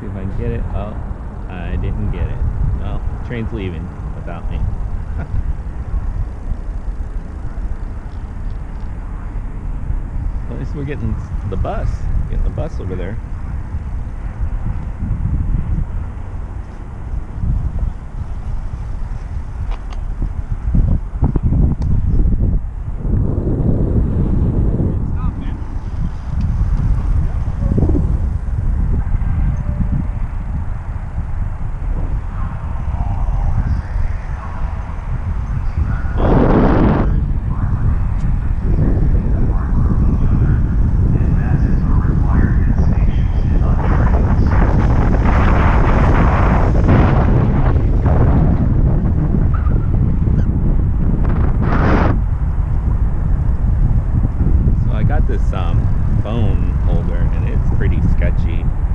see if I can get it. Oh, I didn't get it. Well, train's leaving without me. At least we're getting the bus. Getting the bus over there. This phone holder, and it's pretty sketchy.